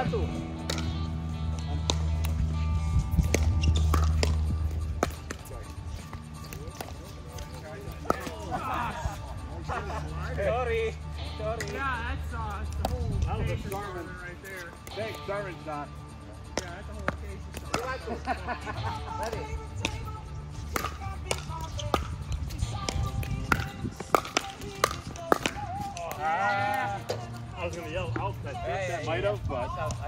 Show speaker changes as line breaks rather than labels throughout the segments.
Satu. Sorry.
Yeah, that's the whole
That was a
case of
Charmin
right there.
Thanks, Sergeant's not.
Yeah, that's the whole case of
Ready.
I was going to yell out that might have, but.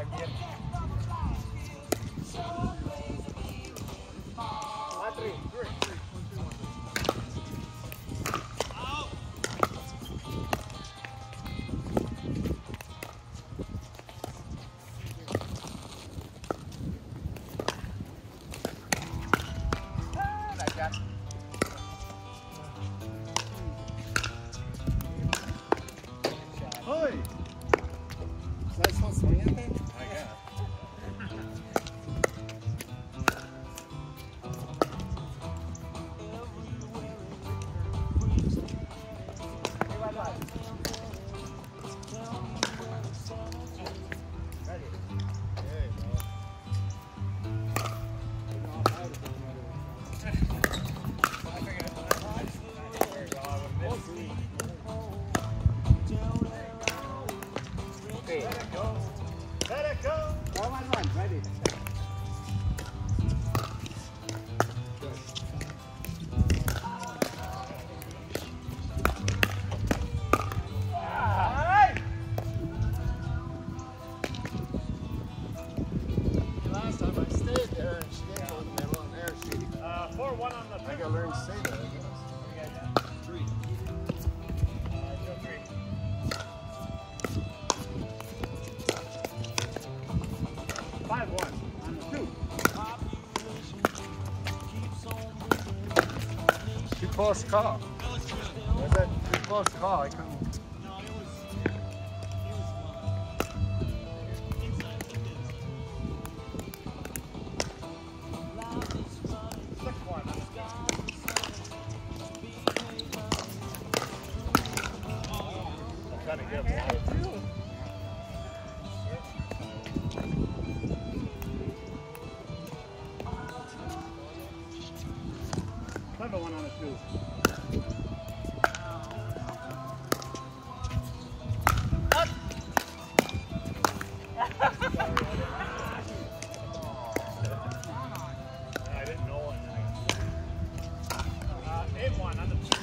Hey! Is that supposed to swing at me?
I guess.
Let it go! 1-1-1, ready.
Last time I stayed there and she didn't go in the middle and there she
4-1 on the
I gotta learn to say that, I guess.
3. Go 3.
5-1 on the 2.
Too close call. Was that too close call? I couldn't.
Trying to get him.
Clever one on the 2.
I didn't know one. 8-1 on the 2.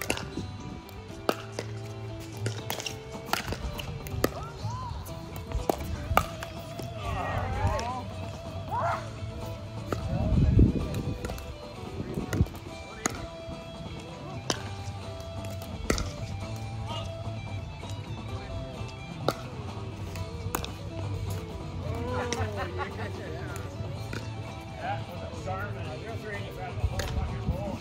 That was a Charmin. You're 3 and you grabbed the whole fucking roll.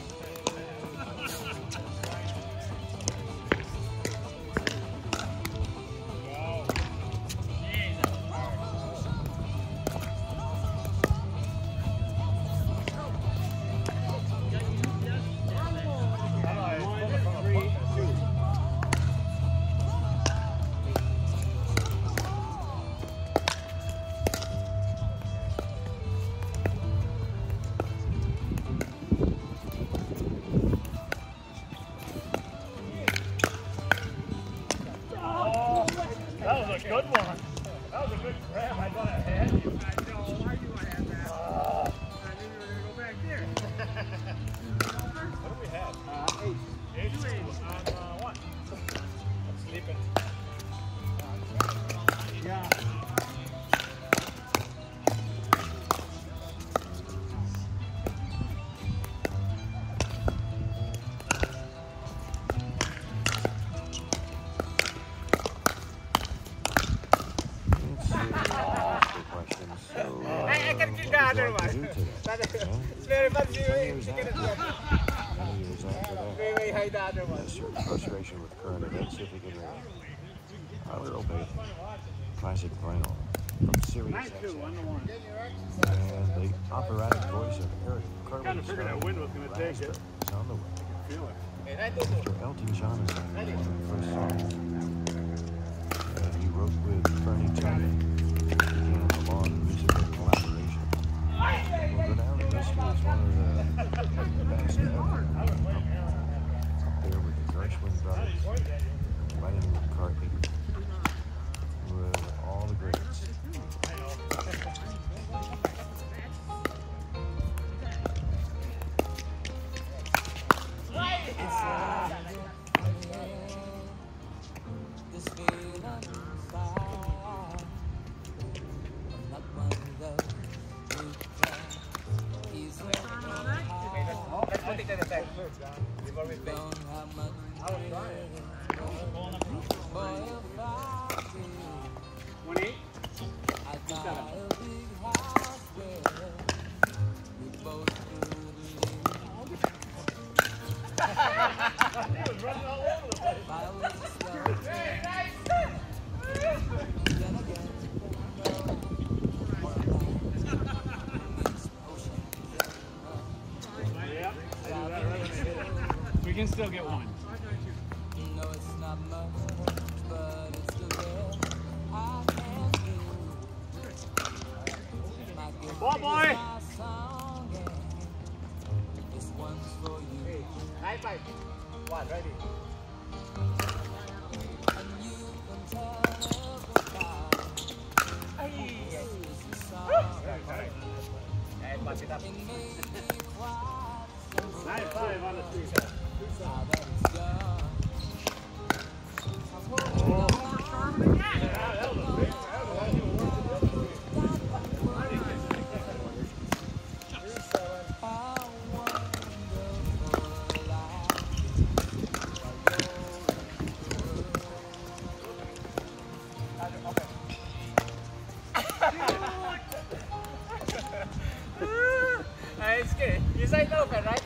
Wow. Jeez, that was hard. I don't know, I pulled it from a
3,
book.
2.
Oh, that was a good one. That was a good grab. I thought I had you.
I know. I knew I had that. I knew you were going to go back there.
What do we have?
8.
8 on 1. I'm sleeping.
Yeah.
I can keep the other one. It's very fun to get it. Very high the other one.
Certain frustration with current events, if we can Tyler Obey, classic vinyl from Sirius
9-2 on the 1.
and the operatic voice of Eric Carmen.
Kind of figured that wind was going to take it.
Is on the way.
Feel it.
Mr. Elton John is on the first song. He wrote with Bernie Taupin. on musical collaboration. Well, Go Down to Whiskey is one of the best ever. Up there with the Gershwin brothers, Lennon and McCartney, with all the greats.
Let's put it at the back before we play.
He was running all over the place.
Very nice.
Yeah, I do that right when I hit it.
We can still get one.
Ball boy!
High five. One, ready. And pass it up.
9-5 on the street.
It's good. You say no, right?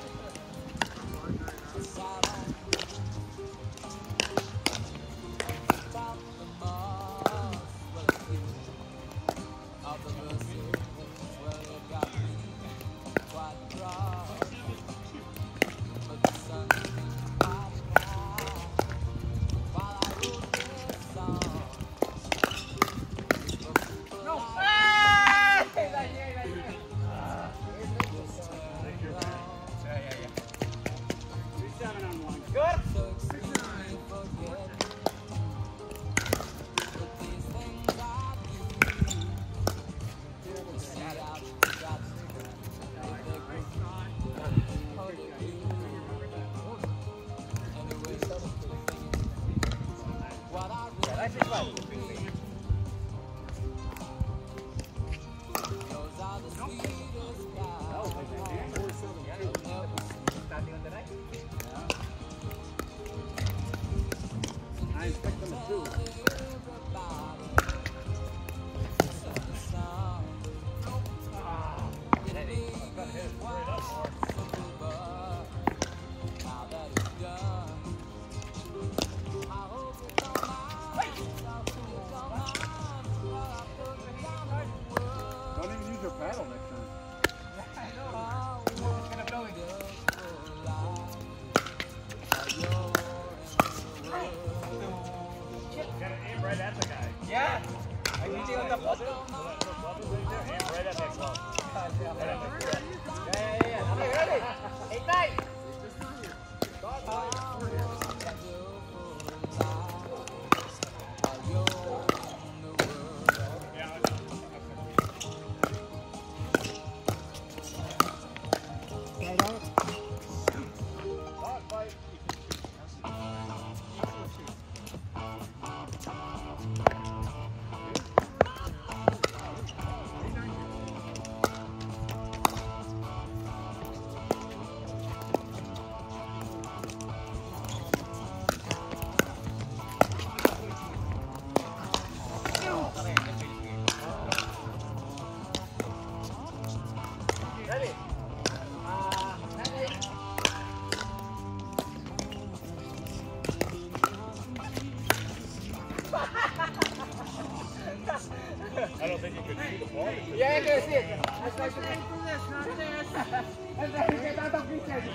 I don't think you could see the ball.
Yeah, you can see it. That's
Not this, not this.
And then you get out of this.
I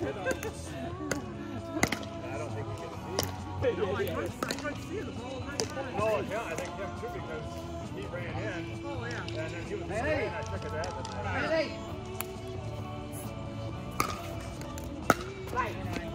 don't think you can see it.
No, I couldn't see the ball.
No, yeah, I think him too because he ran in.
Oh, yeah.
And then he was hey. I took it out.
Hey. Right.